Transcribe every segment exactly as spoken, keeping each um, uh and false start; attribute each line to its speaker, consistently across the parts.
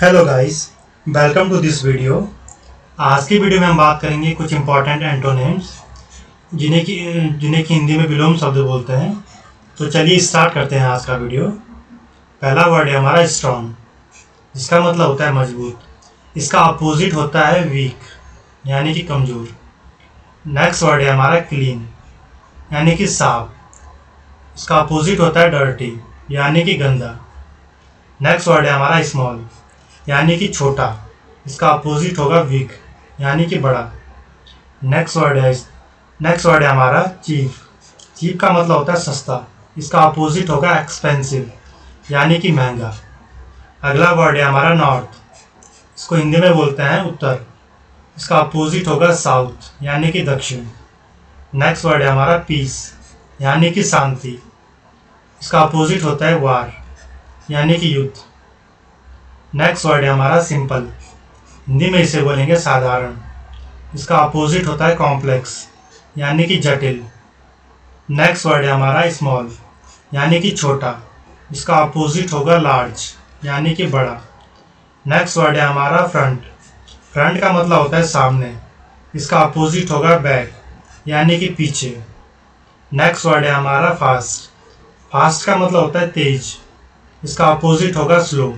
Speaker 1: Hello guys, welcome to this video. आज की video में हम बात करेंगे कुछ इंपॉर्टेंट एंटोनिम्स जिन्हें कि जिन्हें कि हिंदी में विलोम शब्द बोलते हैं। तो चलिए स्टार्ट करते हैं आज का वीडियो। पहला वर्ड है हमारा स्ट्रॉन्ग, जिसका मतलब होता है मजबूत। इसका अपोजिट होता है वीक, यानी कि कमज़ोर। नेक्स्ट वर्ड है हमारा क्लीन, यानी कि साफ। इसका अपोजिट होता है डर्टी, यानी कि गंदा। नेक्स्ट वर्ड है हमारा स्मॉल, यानी कि छोटा। इसका अपोजिट होगा वीक, यानी कि बड़ा। नेक्स्ट वर्ड है नेक्स्ट वर्ड है हमारा चीप। चीप का मतलब होता है सस्ता। इसका अपोजिट होगा एक्सपेंसिव, यानी कि महंगा। अगला वर्ड है हमारा नॉर्थ। इसको हिंदी में बोलते हैं उत्तर। इसका अपोजिट होगा साउथ, यानी कि दक्षिण। नेक्स्ट वर्ड है हमारा पीस, यानी कि शांति। इसका अपोजिट होता है वार, यानी कि युद्ध। नेक्स्ट वर्ड है हमारा सिंपल। हिंदी में इसे बोलेंगे साधारण। इसका अपोजिट होता है कॉम्प्लेक्स, यानी कि जटिल। नेक्स्ट वर्ड है हमारा स्मॉल, यानी कि छोटा। इसका अपोजिट होगा लार्ज, यानी कि बड़ा। नेक्स्ट वर्ड है हमारा फ्रंट। फ्रंट का मतलब होता है सामने। इसका अपोजिट होगा बैक, यानी कि पीछे। नेक्स्ट वर्ड है हमारा फास्ट। फास्ट का मतलब होता है तेज। इसका अपोजिट होगा स्लो।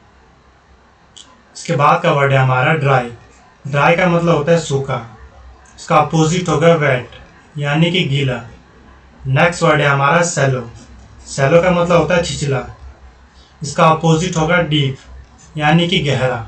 Speaker 1: इसके बाद का वर्ड है हमारा ड्राई। ड्राई का मतलब होता है सूखा। इसका अपोजिट होगा वेट, यानी कि गीला। नेक्स्ट वर्ड है हमारा सैलो। सैलो का मतलब होता है छिछला। इसका अपोजिट होगा डीप, यानी कि गहरा।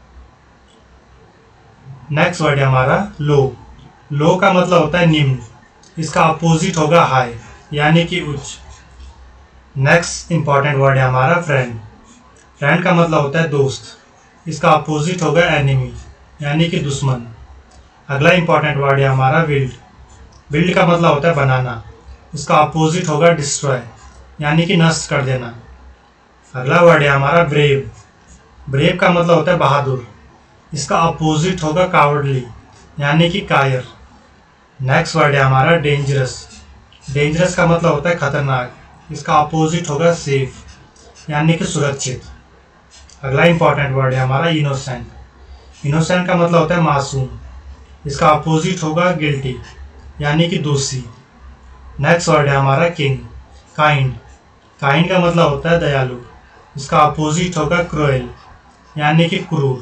Speaker 1: नेक्स्ट वर्ड है हमारा लो। लो का मतलब होता है निम्न। इसका अपोजिट होगा हाई, यानी कि उच्च। नेक्स्ट इंपॉर्टेंट वर्ड है हमारा फ्रेंड। फ्रेंड का मतलब होता है दोस्त। इसका अपोजिट होगा एनिमी, यानी कि दुश्मन। अगला इंपॉर्टेंट वर्ड है हमारा बिल्ड। बिल्ड का मतलब होता है बनाना। इसका अपोजिट होगा डिस्ट्रॉय, यानी कि नष्ट कर देना। अगला वर्ड है हमारा ब्रेव। ब्रेव का मतलब होता है बहादुर। इसका अपोजिट होगा कावर्डली, यानी कि कायर। नेक्स्ट वर्ड है हमारा डेंजरस। डेंजरस का मतलब होता है खतरनाक। इसका अपोजिट होगा सेफ, यानी कि सुरक्षित। अगला इंपॉर्टेंट वर्ड है हमारा इनोसेंट। इनोसेंट का मतलब होता है मासूम। इसका अपोजिट होगा गिल्टी, यानी कि दोषी। नेक्स्ट वर्ड है हमारा किंग। काइंड। काइंड का मतलब होता है दयालु। इसका अपोजिट होगा क्रूएल, यानी कि क्रूर।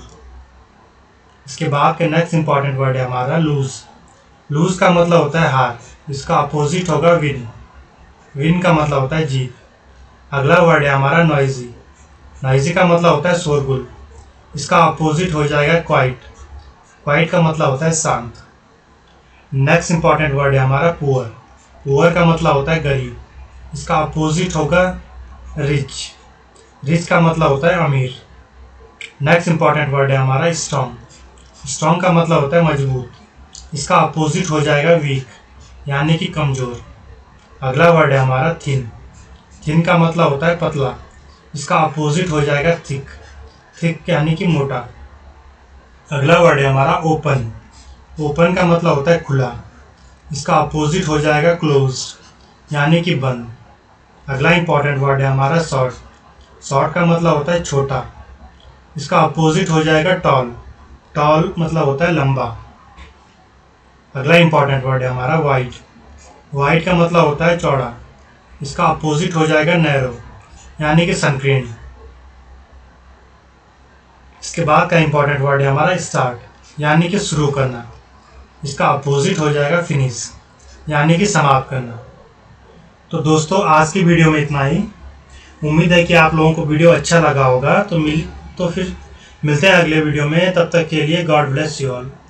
Speaker 1: इसके बाद के नेक्स्ट इंपॉर्टेंट वर्ड है हमारा लूज। लूज का मतलब होता है हार। इसका अपोजिट होगा विन। विन का मतलब होता है जीत। अगला वर्ड है हमारा नॉइजी। नॉइजी का मतलब होता है शोरगुल। इसका अपोजिट हो जाएगा क्वाइट। क्वाइट का मतलब होता है शांत। नेक्स्ट इंपॉर्टेंट वर्ड है हमारा पुअर। पुअर का मतलब होता है गरीब। इसका अपोजिट होगा रिच। रिच का मतलब होता है अमीर। नेक्स्ट इंपॉर्टेंट वर्ड है हमारा स्ट्रॉन्ग। स्ट्रॉन्ग का मतलब होता है मजबूत। इसका अपोजिट हो जाएगा वीक, यानी कि कमज़ोर। अगला वर्ड है हमारा थिन। थिन का मतलब होता है पतला। इसका अपोजिट हो जाएगा थिक। थिक यानी कि मोटा। अगला वर्ड है हमारा ओपन। ओपन का मतलब होता है खुला। इसका अपोजिट हो जाएगा क्लोज, यानी कि बंद। अगला इंपॉर्टेंट वर्ड है हमारा शॉर्ट। शॉर्ट का मतलब होता है छोटा। इसका अपोजिट हो जाएगा टॉल। टॉल मतलब होता है लंबा। अगला इंपॉर्टेंट वर्ड है हमारा वाइड। वाइड का मतलब होता है चौड़ा। इसका अपोजिट हो जाएगा नैरो, यानी कि संकीर्ण। इसके बाद का इंपॉर्टेंट वर्ड है हमारा स्टार्ट, यानी कि शुरू करना। इसका अपोजिट हो जाएगा फिनिश, यानी कि समाप्त करना। तो दोस्तों, आज की वीडियो में इतना ही। उम्मीद है कि आप लोगों को वीडियो अच्छा लगा होगा। तो मिल तो फिर मिलते हैं अगले वीडियो में। तब तक के लिए गॉड ब्लेस यू ऑल।